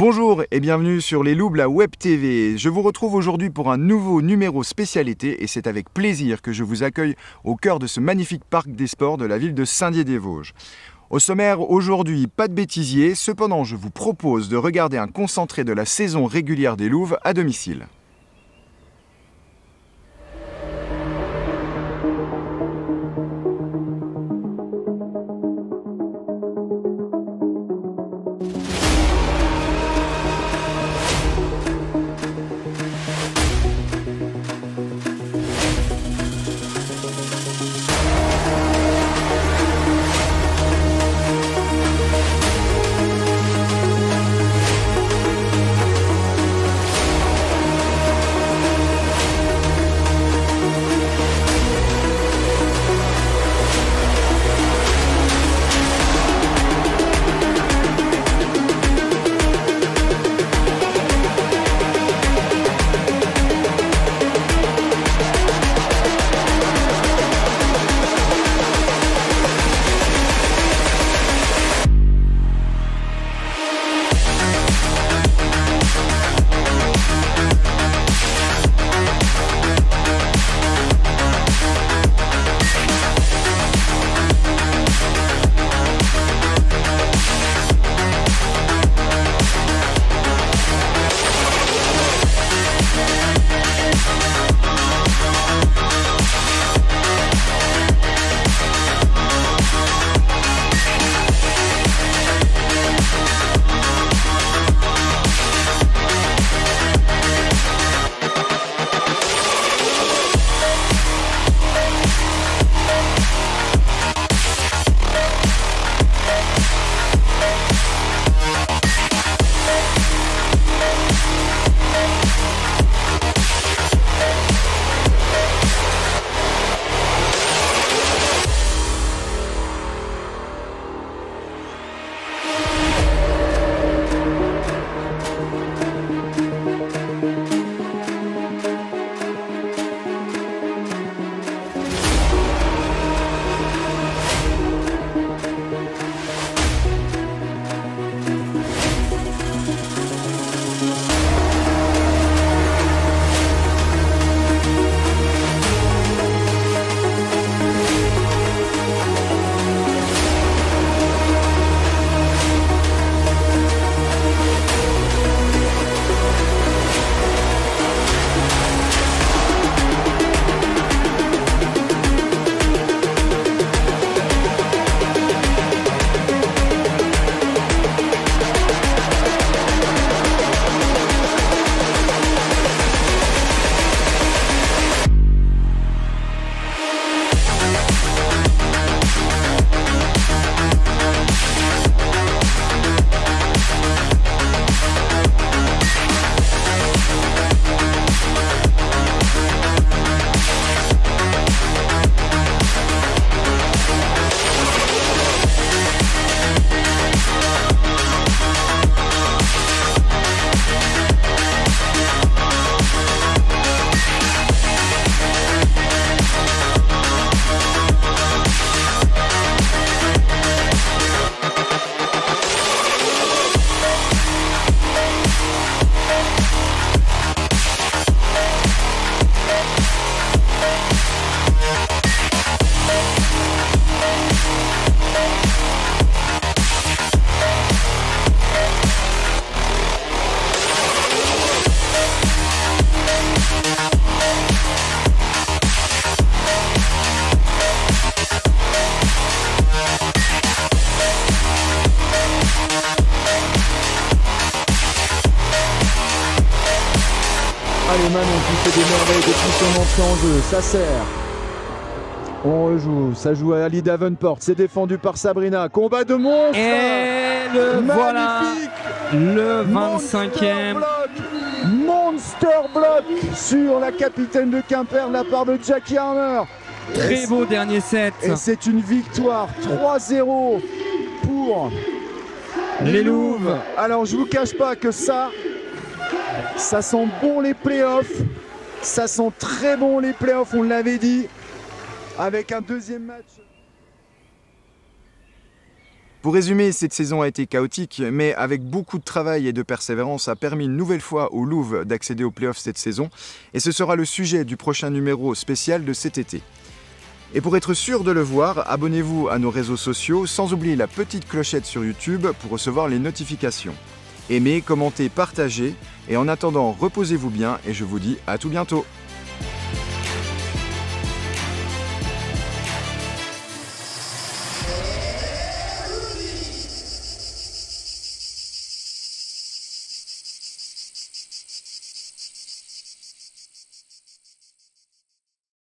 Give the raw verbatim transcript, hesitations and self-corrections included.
Bonjour et bienvenue sur Les Loups, la Web T V. Je vous retrouve aujourd'hui pour un nouveau numéro spécialité et c'est avec plaisir que je vous accueille au cœur de ce magnifique parc des sports de la ville de Saint-Dié-des-Vosges. Au sommaire aujourd'hui, pas de bêtisier, cependant je vous propose de regarder un concentré de la saison régulière des Louves à domicile. Allez Manon qui fait des merveilles depuis son entrée en jeu, ça sert. On rejoue, ça joue à Ali Davenport, c'est défendu par Sabrina, combat de monstre. Et le magnifique, voilà, le vingt-cinquième. Monster block sur la capitaine de Quimper de la part de Jackie Armour. Très beau dernier set. Et c'est une victoire trois zéro pour les Louves. Alors je vous cache pas que ça, ça sent bon les playoffs. Ça sent très bon les playoffs, on l'avait dit. Avec un deuxième match. Pour résumer, cette saison a été chaotique, mais avec beaucoup de travail et de persévérance a permis une nouvelle fois au Louvre d'accéder aux playoffs cette saison, et ce sera le sujet du prochain numéro spécial de cet été. Et pour être sûr de le voir, abonnez-vous à nos réseaux sociaux, sans oublier la petite clochette sur YouTube pour recevoir les notifications. Aimez, commentez, partagez, et en attendant, reposez-vous bien et je vous dis à tout bientôt.